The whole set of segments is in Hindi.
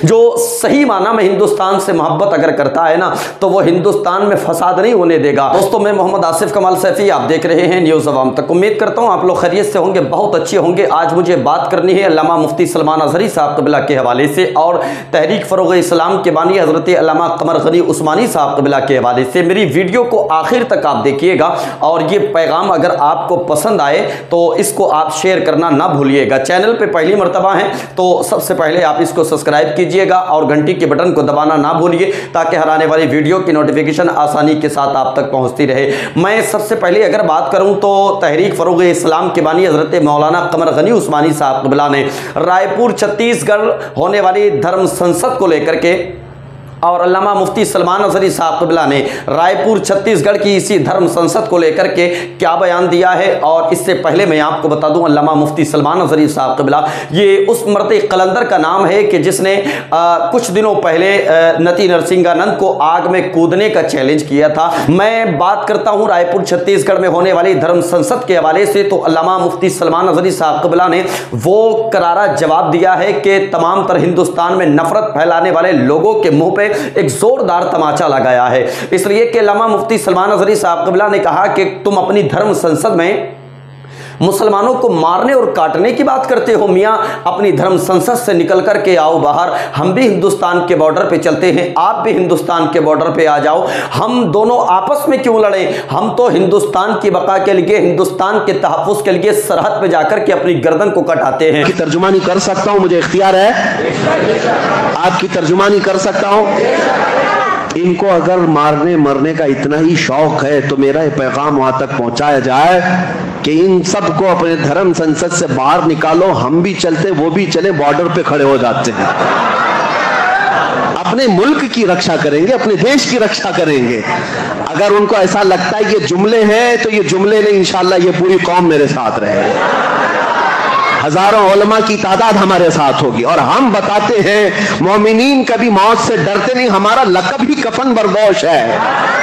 जो सही माना में हिंदुस्तान से मोहब्बत अगर करता है ना तो वो हिंदुस्तान में फसाद नहीं होने देगा। दोस्तों, मैं मोहम्मद आसिफ कमाल सैफी, आप देख रहे हैं न्यूज़ अवाम तक। उम्मीद करता हूँ आप लोग खैरियत से होंगे, बहुत अच्छे होंगे। आज मुझे बात करनी है अल्लामा मुफ्ती सलमान अज़हरी साहब क़िबला के हवाले से और तहरीक फ़रोग़ इस्लाम के बानी हज़रत अल्लामा क़मर गनी उस्मानी साहब क़िबला के हवाले से। मेरी वीडियो को आखिर तक आप देखिएगा और ये पैगाम अगर आपको पसंद आए तो इसको आप शेयर करना ना भूलिएगा। चैनल पे पहली मर्तबा है तो सबसे पहले आप इसको सब्सक्राइब कीजिएगा और घंटी के बटन को दबाना ना भूलिए ताकि हर आने वाली वीडियो की नोटिफिकेशन आसानी के साथ आप तक पहुंचती रहे। मैं सबसे पहले अगर बात करूं तो तहरीक फ़रोग़ इस्लाम के बानी हज़रत मौलाना क़मर गनी उस्मानी साहब क़िबला ने रायपुर छत्तीसगढ़ होने वाली धर्म संसद को लेकर के और अल्लामा मुफ्ती सलमान अज़हरी साहब क़िबला ने रायपुर छत्तीसगढ़ की इसी धर्म संसद को लेकर के क्या बयान दिया है। और इससे पहले मैं आपको बता दूं, अल्लामा मुफ्ती सलमान अज़हरी साहब क़िबला ये उस मर्द कलंदर का नाम है कि जिसने कुछ दिनों पहले नती नरसिंहानंद को आग में कूदने का चैलेंज किया था। मैं बात करता हूं रायपुर छत्तीसगढ़ में होने वाली धर्म संसद के हवाले से, तो अल्लामा मुफ्ती सलमान अज़हरी साहब क़िबला ने वो करारा जवाब दिया है कि तमाम तर हिंदुस्तान में नफरत फैलाने वाले लोगों के मुंह पे एक जोरदार तमाचा लगाया है। इसलिए कि अल्लामा मुफ्ती सलमान अज़हरी साहब क़िबला ने कहा कि तुम अपनी धर्म संसद में मुसलमानों को मारने और काटने की बात करते हो। मियाँ, अपनी धर्म संसद से निकल कर के आओ बाहर। हम भी हिंदुस्तान के बॉर्डर पे चलते हैं, आप भी हिंदुस्तान के बॉर्डर पे आ जाओ। हम दोनों आपस में क्यों लड़ें? हम तो हिंदुस्तान की बका के लिए, हिंदुस्तान के तहफ़्फ़ुज़ के लिए सरहद पे जाकर के अपनी गर्दन को कटाते हैं। की तर्जुमानी कर सकता हूं, मुझे इख्तियार है, आपकी तर्जुमानी कर सकता हूं। इनको अगर मारने मरने का इतना ही शौक है तो मेरा ये पैगाम वहां तक पहुंचाया जाए कि इन सबको अपने धर्म संसद से बाहर निकालो। हम भी चलते, वो भी चले, बॉर्डर पे खड़े हो जाते हैं, अपने मुल्क की रक्षा करेंगे, अपने देश की रक्षा करेंगे। अगर उनको ऐसा लगता है ये जुमले हैं तो ये जुमले नहीं, इंशाअल्लाह ये पूरी कौम मेरे साथ रहे। हजारों उलमा की तादाद हमारे साथ होगी और हम बताते हैं मोमिनीन कभी मौत से डरते नहीं। हमारा लक़ब ही कफन बर्दोश है।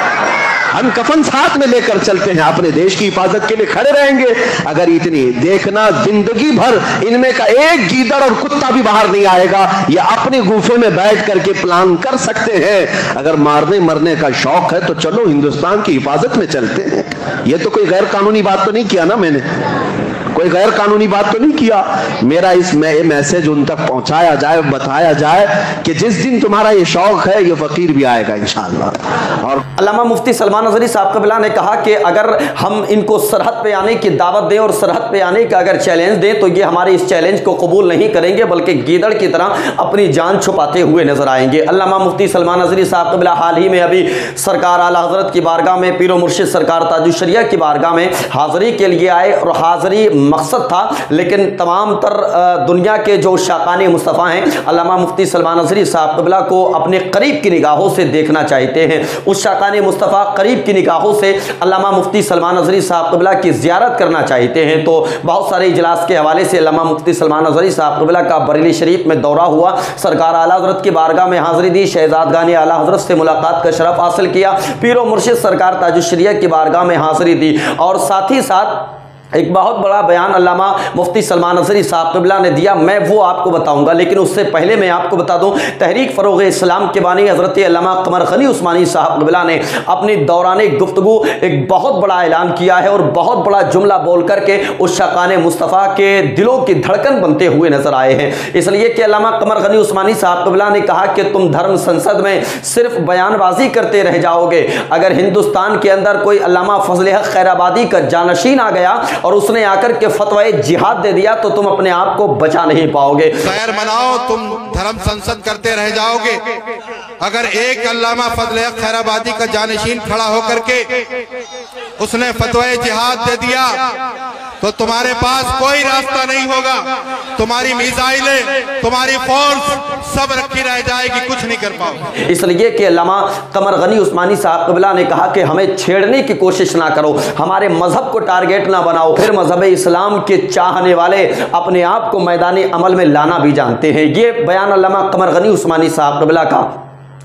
हम कफन साथ में लेकर चलते हैं, अपने देश की हिफाजत के लिए खड़े रहेंगे। अगर इतनी देखना, जिंदगी भर इनमें का एक गीदड़ और कुत्ता भी बाहर नहीं आएगा। ये अपने गुफे में बैठ करके प्लान कर सकते हैं। अगर मारने मरने का शौक है तो चलो हिंदुस्तान की हिफाजत में चलते हैं। ये तो कोई गैर कानूनी बात तो नहीं किया ना, मैंने कोई गैर कानूनी बात तो नहीं किया। मेरा इस मैसेज उन तक पहुंचाया जाए, बताया जाए कि जिस दिन तुम्हारा ये शौक है ये फकीर भी आएगा इंशाअल्लाह। और अल्लामा मुफ्ती सलमान अज़हरी साहब क़िबला ने कहा कि अगर हम इनको सरहद पे आने की दावत दें और सरहद पे आने का अगर चैलेंज दें तो ये हमारे इस चैलेंज को कबूल नहीं करेंगे, बल्कि गीदड़ की तरह अपनी जान छुपाते हुए नजर आएंगे। अल्लामा मुफ्ती सलमान अज़हरी साहब क़िबला हाल ही में अभी सरकार आला हज़रत की बारगाह में, पीर मुर्शिद सरकार ताजुश शरिया की बारगाह में हाज़री के लिए आए और हाज़री मकसद था, लेकिन तमाम तर दुनिया के जो शाकानी मुस्तफ़ा हैं अल्लामा मुफ्ती सलमान अज़हरी साहब क़िबला को अपने करीब की निगाहों से देखना चाहते हैं। उस शाकानी मुस्तफ़ा करीब की निगाहों से अल्लामा मुफ्ती सलमान अज़हरी साहब क़िबला की ज़ियारत करना चाहते हैं। तो बहुत सारे इजलास के हवाले से अल्लामा मुफ्ती सलमान अज़हरी साहब क़िबला का बरेली शरीफ में दौरा हुआ, सरकार आला हज़रत की बारगाह में हाज़री दी, शहज़ादगानी आला हज़रत से मुलाकात का शरफ़ हासिल किया, पीर मुर्शिद सरकार ताजुश शरिया की बारगाह में हाज़री दी और साथ ही साथ एक बहुत बड़ा बयान अल्लामा मुफ्ती सलमान अज़हरी साहब क़िबला ने दिया। मैं वो आपको बताऊंगा, लेकिन उससे पहले मैं आपको बता दूं तहरीक फ़रोग़ इस्लाम के बानी हज़रत अल्लामा क़मर गनी उस्मानी साहब क़िबला ने अपनी दौरान गुफ्तगू एक बहुत बड़ा ऐलान किया है और बहुत बड़ा जुमला बोल करके उस शाकान मुस्तफ़ा के दिलों की धड़कन बनते हुए नजर आए हैं। इसलिए कि अल्लामा क़मर गनी उस्मानी साहब क़िबला ने कहा कि तुम धर्म संसद में सिर्फ बयानबाजी करते रह जाओगे। अगर हिंदुस्तान के अंदर कोई अल्लामा फजल हक खैराबादी का जानशीन आ गया और उसने आकर के फतवाए जिहाद दे दिया तो तुम अपने आप को बचा नहीं पाओगे। खैर मनाओ, तुम धर्म संसद करते रह जाओगे। अगर एक अल्लामा फजल हक खैराबादी का जानशीन खड़ा होकर के उसने फतवाए जिहाद दे दिया तो तुम्हारे पास कोई रास्ता नहीं होगा। तुम्हारी मिसाइलें, तुम्हारी फोर्स सब रखी रह जाएगी, कुछ नहीं कर पाओगे। इसलिए कि अल्लामा क़मर गनी उस्मानी साहब क़िबला ने कहा कि हमें छेड़ने की कोशिश ना करो, हमारे मजहब को टारगेट ना बनाओ। फिर मजहब इस्लाम के चाहने वाले अपने आप को मैदानी अमल में लाना भी जानते हैं। ये बयान अल्लामा क़मर गनी उस्मानी साहब क़िबला का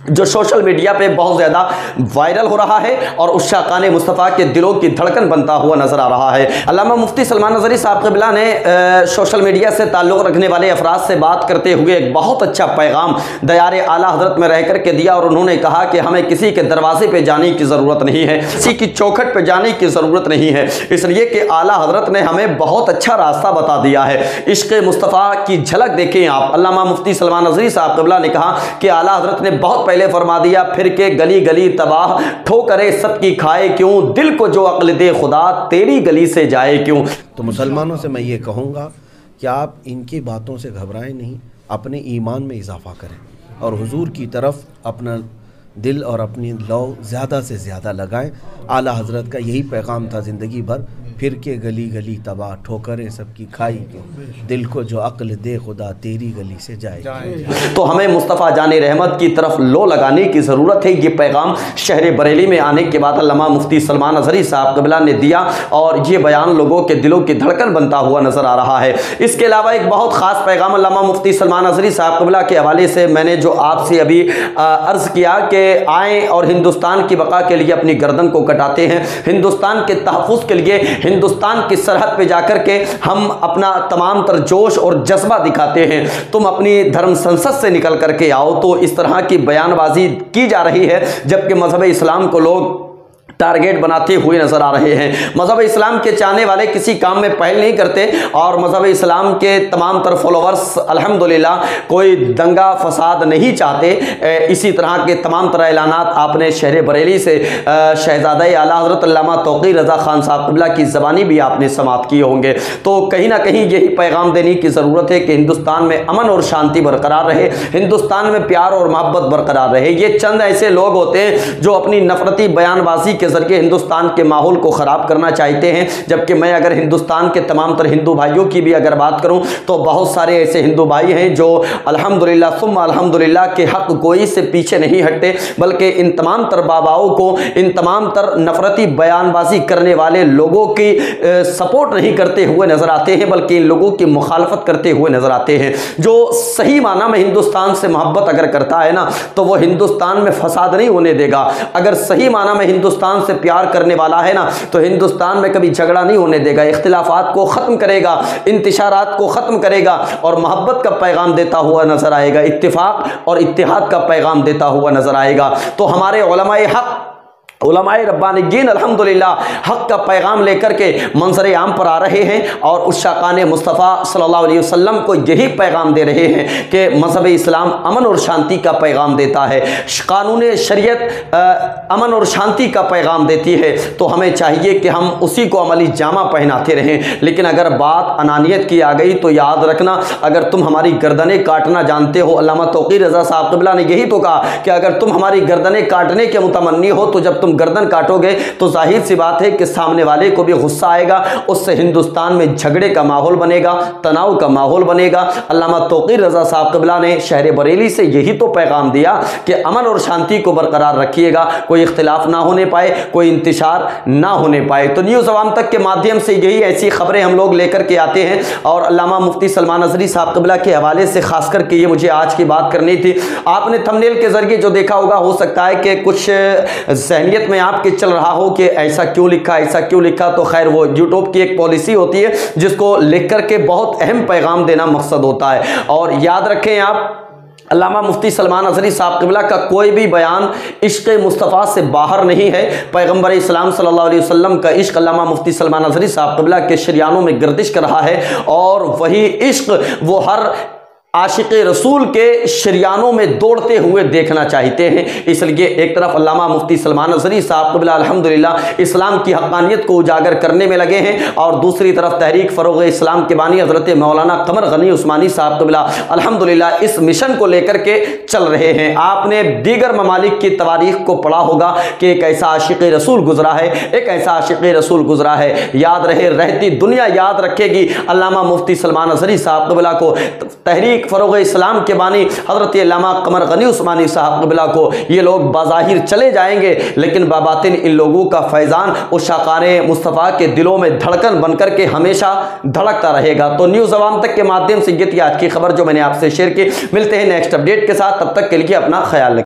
जो सोशल मीडिया पे बहुत ज़्यादा वायरल हो रहा है और उस शाकान मुस्तफ़ा के दिलों की धड़कन बनता हुआ नज़र आ रहा है। अल्लामा मुफ्ती सलमान नज़री साहब क़िबला ने सोशल मीडिया से ताल्लुक़ रखने वाले अफराद से बात करते हुए एक बहुत अच्छा पैगाम दयारे आला हज़रत में रह कर के दिया और उन्होंने कहा कि हमें किसी के दरवाजे पर जाने की ज़रूरत नहीं है, किसी की चौखट पर जाने की ज़रूरत नहीं है, इसलिए कि आला हज़रत ने हमें बहुत अच्छा रास्ता बता दिया है। इश्क़ मुस्तफ़ा की झलक देखें आप। अल्लामा मुफ्ती सलमान नज़री साहब क़िबला ने कहा कि आला हज़रत ने बहुत पहले फरमा दिया, फिर के गली गली तबाह ठोकरे सबकी खाए क्यों, दिल को जो अक्ल दे खुदा तेरी गली से जाए क्यों। तो मुसलमानों से मैं ये कहूँगा कि आप इनकी बातों से घबराएं नहीं, अपने ईमान में इजाफ़ा करें और हुजूर की तरफ अपना दिल और अपनी लौ ज़्यादा से ज़्यादा लगाएं। आला हज़रत का यही पैगाम था ज़िंदगी भर, फिर के गली गली तबाह ठोकरें सबकी खाई क्यों, दिल को जो अक्ल दे खुदा तेरी गली से जाए। तो हमें मुस्तफ़ा जाने रहमत की तरफ लो लगाने की ज़रूरत है। ये पैगाम शहर बरेली में आने के बाद अल्लामा मुफ्ती सलमान नज़री साहब क़िबला ने दिया और ये बयान लोगों के दिलों की धड़कन बनता हुआ नज़र आ रहा है। इसके अलावा एक बहुत ख़ास पैगाम अल्लामा मुफ्ती सलमान नज़री साहब क़िबला के हवाले से मैंने जो आपसे अभी अर्ज़ किया कि आएँ और हिंदुस्तान की बका के लिए अपनी गर्दन को कटाते हैं, हिंदुस्तान के तहफ़्फ़ुज़ के लिए हिंदुस्तान की सरहद पे जाकर के हम अपना तमाम तर जोश और जज्बा दिखाते हैं। तुम अपनी धर्म संसद से निकल करके आओ। तो इस तरह की बयानबाजी की जा रही है जबकि मज़हब इस्लाम को लोग टारगेट बनाते हुए नजर आ रहे हैं। मज़हब इस्लाम के चाहने वाले किसी काम में पहल नहीं करते और मज़हब इस्लाम के तमाम तर फॉलोवर्स अल्हम्दुलिल्लाह कोई दंगा फसाद नहीं चाहते। इसी तरह के तमाम तरह ऐलानात आपने शहर बरेली से शहज़ादा आला हज़रत अल्लामा तौक़ीर रज़ा ख़ान साहब क़िबला की ज़बानी भी आपने समाअत किए होंगे। तो कहीं ना कहीं यही पैगाम देने की ज़रूरत है कि हिंदुस्तान में अमन और शांति बरकरार रहे, हिंदुस्तान में प्यार और मोहब्बत बरकरार रहे। ये चंद ऐसे लोग होते हैं जो अपनी नफरती बयानबाजी के जरिए हिंदुस्तान के माहौल को ख़राब करना चाहते हैं, जबकि मैं अगर हिंदुस्तान के तमाम तर हिंदू भाइयों की भी अगर बात करूं तो बहुत सारे ऐसे हिंदू भाई हैं जो अल्हम्दुलिल्लाह सुम्मा अल्हम्दुलिल्लाह के हक़ गोई से पीछे नहीं हटते, बल्कि इन तमाम तर बाबाओं को, इन तमाम तर नफरती बयानबाजी करने वाले लोगों की सपोर्ट नहीं करते हुए नज़र आते हैं, बल्कि इन लोगों की मुखालफत करते हुए नज़र आते हैं। जो सही माना में हिंदुस्तान से मोहब्बत अगर करता है ना तो वह हिंदुस्तान में फसाद नहीं होने देगा। अगर सही माना में हिंदुस्तान से प्यार करने वाला है ना तो हिंदुस्तान में कभी झगड़ा नहीं होने देगा, इख्तिलाफात को ख़त्म करेगा, इंतिशारात को ख़त्म करेगा और मोहब्बत का पैगाम देता हुआ नज़र आएगा, इत्तिफाक और इत्तिहाद का पैगाम देता हुआ नज़र आएगा। तो हमारे उलमाए हक़, उलमाए रब्बानीयीन अल्हम्दुलिल्लाह हक़ का पैगाम लेकर के मंजर आम पर आ रहे हैं और उस शाकान मुस्तफ़ा सल्लल्लाहु अलैहि वसल्लम को यही पैगाम दे रहे हैं कि मज़हब इस्लाम अमन और शांति का पैगाम देता है, कानून शरीयत अमन और शांति का पैगाम देती है। तो हमें चाहिए कि हम उसी को अमली जामा पहनाते रहें। लेकिन अगर बात अनानियत की आ गई तो याद रखना, अगर तुम हमारी गर्दनें काटना जानते हो, अल्लामा तौक़ीर रज़ा साहब क़िबला ने यही तो कहा कि अगर तुम हमारी गर्दनें काटने के मुतमन्नी हो तो जब तुम गर्दन काटोगे तो जाहिर सी बात है कि सामने वाले को भी गुस्सा आएगा, उससे हिंदुस्तान में झगड़े का माहौल बनेगा, तनाव का माहौल बनेगा। अल्लामा तौक़ीर रज़ा साहब क़िबला ने शहर बरेली से यही तो पैगाम दिया कि अमन और शांति को बरकरार रखिएगा, कोई इख्तिलाफ ना होने पाए, कोई इंतिशार ना होने पाए। तो न्यूज़ अवाम तक के माध्यम से यही ऐसी खबरें हम लोग लेकर के आते हैं और अल्लामा मुफ्ती सलमान नज़री साहब क़िबला के हवाले से खास करके ये मुझे आज की बात करनी थी। आपने थंबनेल के जरिए जो देखा होगा, हो सकता है कि कुछ ज़हनियत में आपके चल रहा हो कि ऐसा क्यों लिखा, ऐसा क्यों लिखा। तो खैर वो यूट्यूब की एक पॉलिसी होती है जिसको लिख करके बहुत अहम पैगाम देना मकसद होता है। और याद रखें आप, अल्लामा मुफ्ती सलमान नज़री साहब क़िबला का कोई भी बयान इश्क़ मुस्तफ़ा से बाहर नहीं है। पैगम्बर इस्लाम सल्लल्लाहु अलैहि वसल्लम का इश्क़ अल्लामा मुफ्ती सलमान नज़री साहब क़िबला के शरियानों में गर्दिश कर रहा है और वही इश्क़ वो हर आशिक़ रसूल के शरियानों में दौड़ते हुए देखना चाहते हैं। इसलिए एक तरफ अल्लामा मुफ्ती सलमान नज़री साहब क़िबला अल्हम्दुलिल्लाह इस्लाम की हक़ानियत को उजागर करने में लगे हैं और दूसरी तरफ तहरीक फ़रोग़ इस्लाम के बानी हज़रत मौलाना क़मर गनी उस्मानी साहब क़िबला अल्हम्दुलिल्लाह इस मिशन को लेकर के चल रहे हैं। आपने दीगर ममालिक की तवारीख़ को पढ़ा होगा कि एक ऐसा आशिक़ रसूल गुज़रा है, एक ऐसा आशिक़ रसूल गुज़रा है। याद रहे, रहती दुनिया याद रखेगी अल्लामा मुफ्ती सलमान नज़री साहब क़िबला को, तहरीक फ़रोग़ इस्लाम के बानी हज़रत अल्लामा क़मर गनी उस्मानी साहब क़िबला को। ये लोग बाज़ाहिर चले जाएंगे लेकिन बाबातिन इन लोगों का फैज़ान उस शाकाने मुस्तफ़ा के दिलों में धड़कन बनकर के हमेशा धड़कता रहेगा। तो न्यूज़ अवाम तक के माध्यम से ये थी आज की खबर जो मैंने आपसे शेयर की। मिलते हैं नेक्स्ट अपडेट के साथ, तब तक के लिए अपना ख्याल रखें।